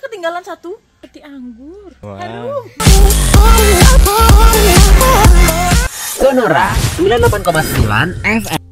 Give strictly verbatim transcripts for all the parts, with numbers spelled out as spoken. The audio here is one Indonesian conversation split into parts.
ketinggalan satu peti anggur. Wah. Harum. Sonora sembilan puluh delapan koma sembilan F M.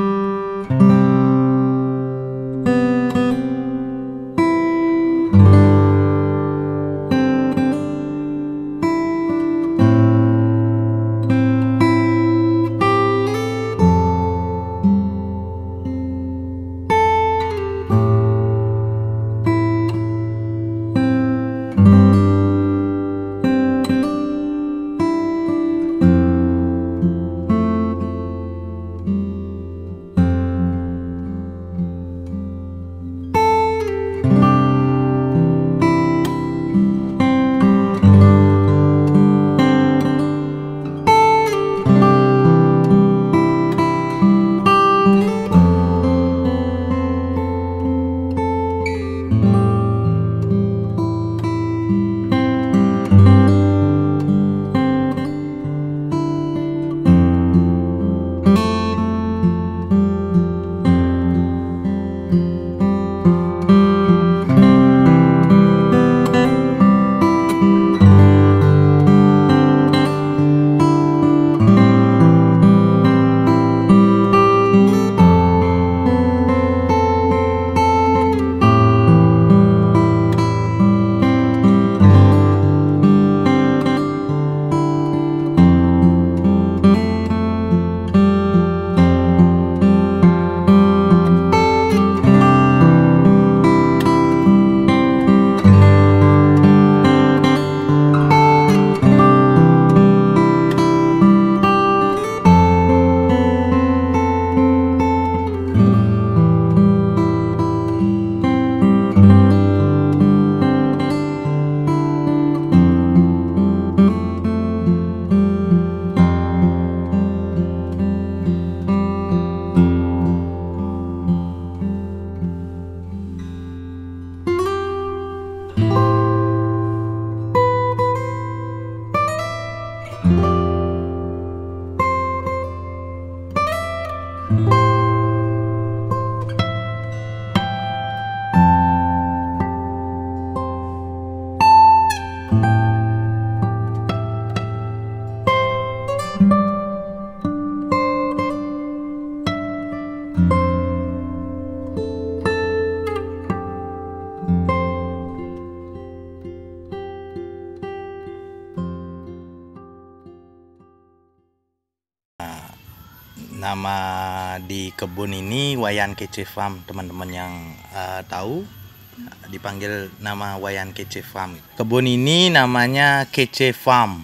Nama di kebun ini Wayan Kece Farm, teman-teman yang uh, tahu dipanggil nama Wayan Kece Farm. Kebun ini namanya Kece Farm.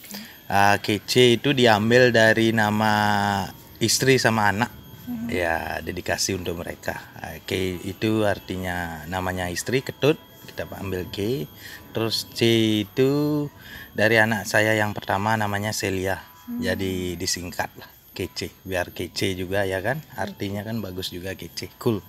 Uh, Kece itu diambil dari nama istri sama anak, hmm. ya dedikasi untuk mereka. Uh, Ke itu artinya namanya istri, Ketut, kita ambil K. Terus C itu dari anak saya yang pertama namanya Celia, hmm. jadi disingkat lah. Kece, biar kece juga ya kan, artinya kan bagus juga, kece, cool.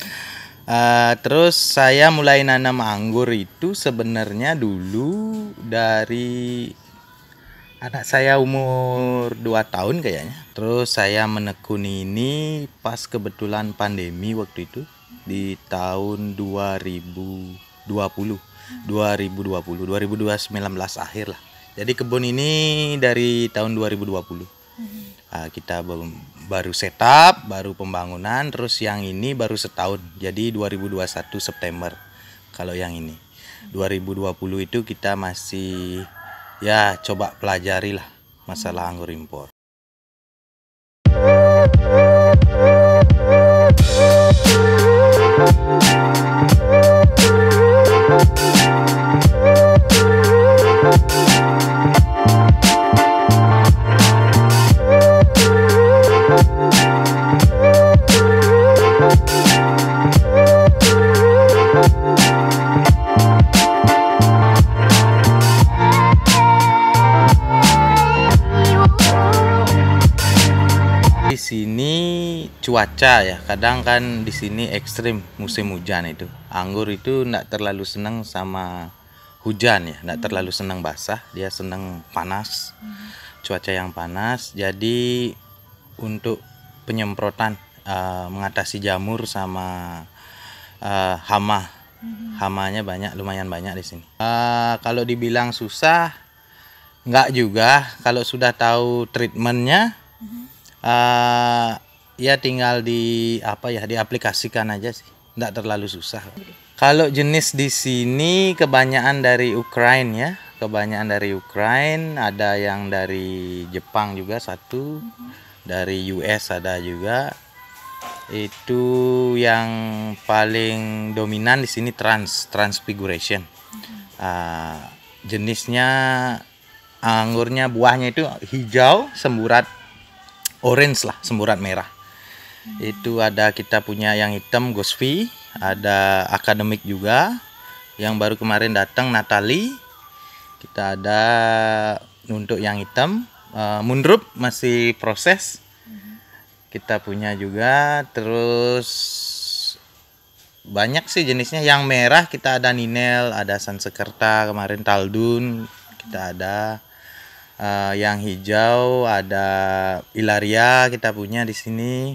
Uh, terus saya mulai nanam anggur itu sebenarnya dulu dari anak saya umur dua tahun kayaknya. Terus saya menekuni ini pas kebetulan pandemi waktu itu di tahun dua ribu dua puluh, dua ribu dua puluh, dua ribu sembilan belas akhir lah. Jadi kebun ini dari tahun dua ribu dua puluh. Uh, kita baru setup, baru pembangunan, terus yang ini baru setahun, jadi dua ribu dua puluh satu September. Kalau yang ini dua ribu dua puluh itu kita masih ya coba pelajari lah masalah anggur impor. Di sini cuaca ya, kadang kan di sini ekstrim musim hujan itu. Anggur itu enggak terlalu senang sama hujan ya, enggak terlalu senang basah, dia senang panas. Cuaca yang panas. Jadi untuk penyemprotan uh, mengatasi jamur sama uh, hama Hamanya banyak, lumayan banyak di sini. Uh, kalau dibilang susah, nggak juga. Kalau sudah tahu treatmentnya, uh, ya tinggal di apa ya, diaplikasikan aja sih. Nggak terlalu susah. Kalau jenis di sini kebanyakan dari Ukraina ya, kebanyakan dari Ukraina, ada yang dari Jepang juga satu, dari U S ada juga. Itu yang paling dominan di sini trans transfiguration. Uh, jenisnya anggurnya, buahnya itu hijau semburat orange lah, semburat merah. Itu ada, kita punya yang hitam Gosvi, ada akademik juga yang baru kemarin datang Natali. Kita ada untuk yang hitam uh, Mundrup masih proses. Kita punya juga, terus banyak sih jenisnya. Yang merah kita ada Ninel, ada Sansekerta, kemarin Taldun kita ada. Uh, yang hijau ada Ilaria kita punya di sini.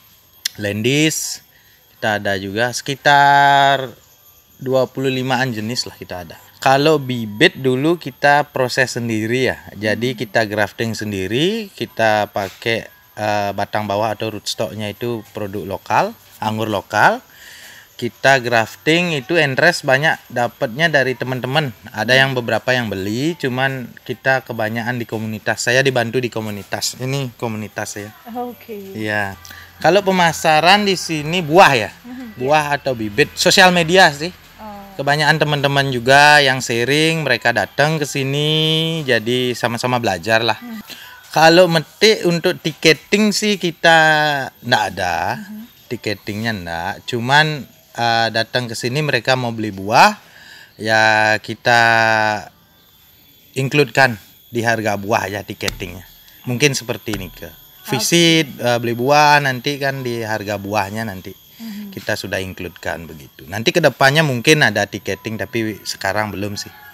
Lendis kita ada juga, sekitar dua puluh limaan jenis lah kita ada. Kalau bibit dulu kita proses sendiri ya. Jadi kita grafting sendiri, kita pakai uh, batang bawah atau rootstocknya itu produk lokal, anggur lokal. Kita grafting itu entres banyak dapatnya dari teman-teman. Ada yang beberapa yang beli, cuman kita kebanyakan di komunitas. Saya dibantu di komunitas. Ini komunitas ya. Oke. Okay. Iya. Kalau pemasaran di sini buah ya, buah atau bibit, sosial media sih. Kebanyakan teman-teman juga yang sharing, mereka datang ke sini, jadi sama-sama belajar lah. Hmm. Kalau metik untuk tiketing sih kita nggak ada, hmm. tiketingnya nggak. Cuman uh, datang ke sini mereka mau beli buah, ya kita includekan di harga buah ya tiketingnya. Mungkin seperti ini ke visit uh, beli buah, nanti kan di harga buahnya nanti. Kita sudah includekan begitu. Nanti kedepannya mungkin ada tiketing, tapi sekarang belum sih.